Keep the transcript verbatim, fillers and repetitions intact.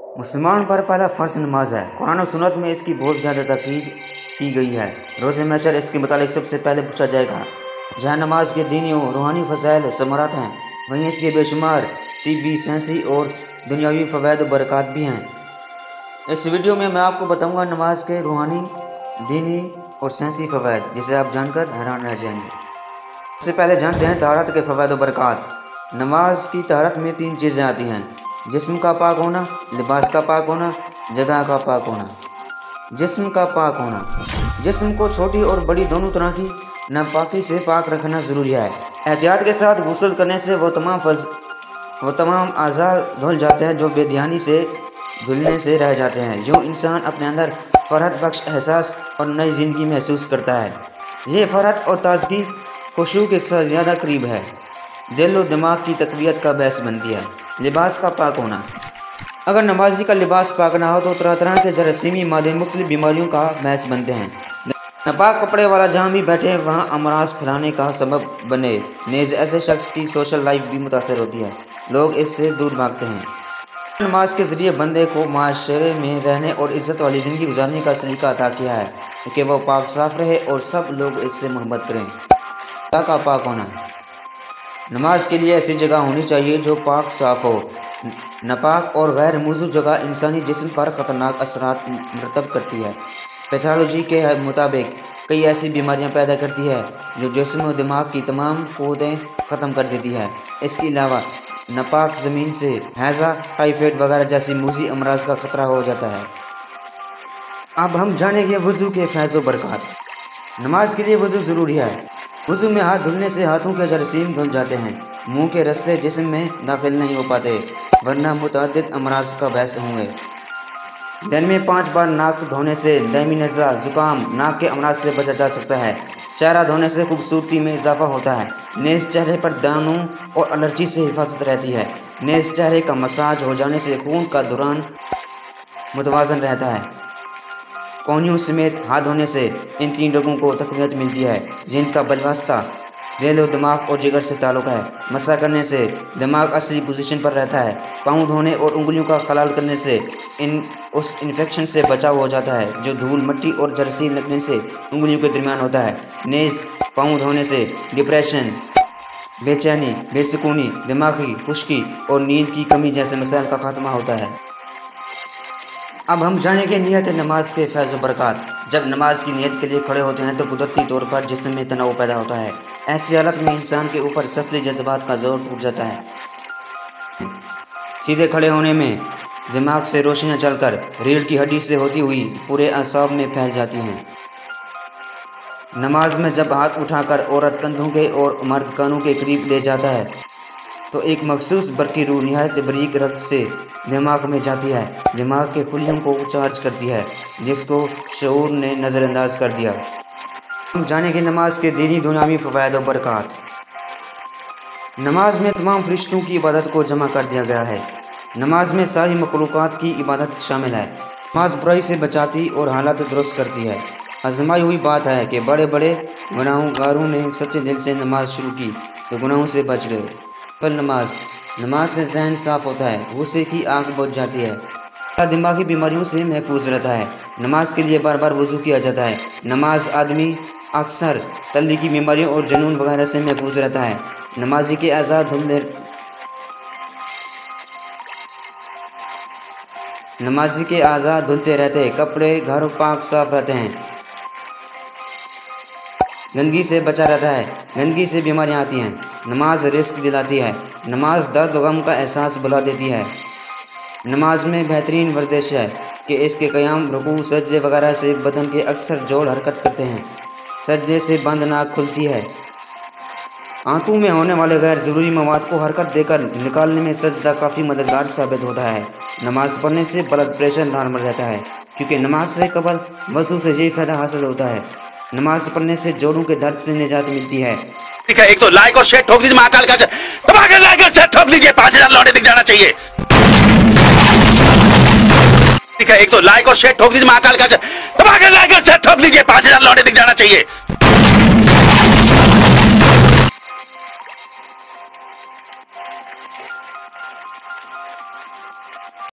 मुसलमान पर पहला फ़र्ज नमाज है। कुरान और सुन्नत में इसकी बहुत ज़्यादा ताकीद की गई है। रोज़े महशर इसके मुतालिक सबसे पहले पूछा जाएगा। जहाँ नमाज के दीनी और रूहानी फ़ज़ाइल समरात हैं, वहीं इसके बेशुमार तिब्बी, साइंसी और दुनियावी फ़वाइद और बरक़ात भी हैं। इस वीडियो में मैं आपको बताऊंगा नमाज के रूहानी, दीनी और साइंसी फ़वाइद, जिसे आप जानकर हैरान रह जाएंगे। सबसे पहले जानते हैं तहारत के फ़वाइद और बरक़ात। नमाज की तहारत में तीन चीज़ें आती हैं: जिस्म का पाक होना, लिबास का पाक होना, जगह का पाक होना। जिस्म का पाक होना, जिस्म को छोटी और बड़ी दोनों तरह की नापाकी से पाक रखना ज़रूरी है। एहतियात के साथ गुस्ल करने से वो तमाम फज वो तमाम आज़ा धुल जाते हैं जो बेध्यानी से धुलने से रह जाते हैं। यूँ इंसान अपने अंदर फ़रहत बख्श एहसास और नई ज़िंदगी महसूस करता है। ये फ़रहत और ताज़गी खुशू के साथ ज़्यादा करीब है। दिल और दिमाग की तक़वियत का बायस बनती है। लिबास का पाक होना, अगर नमाजी का लिबास पाक ना हो तो तरह तरह के जरासीमी मादे मुख्तलिफ बीमारियों का बायस बनते हैं। नापाक कपड़े वाला जहाँ भी बैठे वहाँ अमराज फैलाने का सबब बने। नेज़ ऐसे शख्स की सोशल लाइफ भी मुतासर होती है, लोग इससे दूर भागते हैं। नमाज के ज़रिए बंदे को माशरे में रहने और इज़्ज़त वाली ज़िंदगी गुजारने का सलीका अता किया है कि वह पाक साफ़ रहे और सब लोग इससे मोहब्बत करें। जगह का पाक होना, नमाज के लिए ऐसी जगह होनी चाहिए जो पाक साफ़ हो। नापाक और गैर मौजू जगह इंसानी जिस्म पर ख़तरनाक असरात मरतब करती है। पैथोलॉजी के मुताबिक कई ऐसी बीमारियां पैदा करती है जो जिस्म और दिमाग की तमाम क़ुव्वतें ख़त्म कर देती है। इसके अलावा नापाक ज़मीन से हैज़ा, टाइफाइड वगैरह जैसी मूजी अमराज का ख़तरा हो जाता है। अब हम जानेंगे वज़ू के फ़ैज़ व बरक़ात। नमाज के लिए वज़ू ज़रूरी है। वज़ू में हाथ धुलने से हाथों के जरासीम धुल जाते हैं। मुंह के रस्ते जिस्म में दाखिल नहीं हो पाते, वरना मुतअद्दिद अमराज का बायस होंगे। दिन में पाँच बार नाक धोने से दायमी नज़ला, ज़ुकाम, नाक के अमराज से बचा जा सकता है। चेहरा धोने से खूबसूरती में इजाफा होता है। नेज़ चेहरे पर दानों और एलर्जी से हिफाजत रहती है। नेज़ चेहरे का मसाज हो जाने से खून का दौरान मुतवाज़न रहता है। कोहनियों समेत हाथ धोने से इन तीन रगों को तक़वियत मिलती है, जिनका बलवास्ता दिल और दिमाग और जिगर से ताल्लुक़ है। मसा करने से दिमाग असली पोजीशन पर रहता है। पाँव धोने और उंगलियों का खलाल करने से इन उस इन्फेक्शन से बचाव हो जाता है जो धूल, मिट्टी और जरासीम लगने से उंगलियों के दरमियान होता है। नेज़ पाँव धोने से डिप्रेशन, बेचैनी, बेसुकूनी, दिमागी खुश्की और नींद की कमी जैसे मसाइल का खात्मा होता है। अब हम जानेंगे नियत नमाज के फ़ैज़ व बरक़ात। जब नमाज की नियत के लिए खड़े होते हैं तो कुदरती तौर पर जिस्म में तनाव पैदा होता है। ऐसी हालत में इंसान के ऊपर सफली जज्बात का जोर टूट जाता है। सीधे खड़े होने में दिमाग से रोशनियाँ चलकर रीढ़ की हड्डी से होती हुई पूरे असाब में फैल जाती हैं। नमाज में जब हाथ उठाकर औरत कंधों के और मर्द कानों के करीब ले जाता है तो एक मखसूस बरकी रूह निहायत बरीक रग से दिमाग में जाती है, दिमाग के खुलियों को चार्ज करती है, जिसको शऊर ने नज़रअंदाज कर दिया। हम जानेंगे नमाज के दीनी दुनियावी फ़वाइद और बरक़ात। नमाज में तमाम फरिश्तों की इबादत को जमा कर दिया गया है। नमाज में सारी मखलूक़ात की इबादत शामिल है। नमाज बुराई से बचाती और हालात दुरुस्त करती है। आज़माई हुई बात है कि बड़े बड़े गुनाहगारों ने सच्चे दिल से नमाज शुरू की तो गुनाहों से बच गए। पर नमाज नमाज से ज़हन साफ़ होता है, गुस्से की आग बुझ जाती है, दिमागी बीमारियों से महफूज रहता है। नमाज के लिए बार बार वज़ू किया जाता है। नमाज आदमी अक्सर तल्ली की बीमारियों और जुनून वगैरह से महफूज रहता है। नमाजी के आज़ाद धुलने नमाजी के आज़ाद धुलते रहते हैं। कपड़े घर पाक साफ रहते हैं। गंदगी से बचा रहता है। गंदगी से बीमारियां आती हैं। नमाज रिस्क दिलाती है। नमाज दर्द गम का एहसास बुला देती है। नमाज में बेहतरीन वर्जिश है कि इसके क़याम, रुकू, सजदे वगैरह से बदन के अक्सर जोड़ हरकत करते हैं। सजदे से बंद नाक खुलती है। आंतों में होने वाले गैर ज़रूरी मवाद को हरकत देकर निकालने में सजदा काफ़ी मददगार साबित होता है। नमाज पढ़ने से ब्लड प्रेशर नॉर्मल रहता है, क्योंकि नमाज से कबल वज़ू से यही फ़ायदा हासिल होता है। नमाज पढ़ने से जोड़ों के दर्द से निजात मिलती है। ठीक है, एक तो लाइक और शेयर ठोक दीजिए, महाकाल का दबा के लाइक और शेयर ठोक दीजिए, पाँच हजार लौटे दिख जाना चाहिए। ठीक है, एक तो लाइक और शेयर ठोक दीजिए, महाकाल का दबा के लाइक और शेयर ठोक दीजिए, पाँच हजार लौटे दिख जाना चाहिए।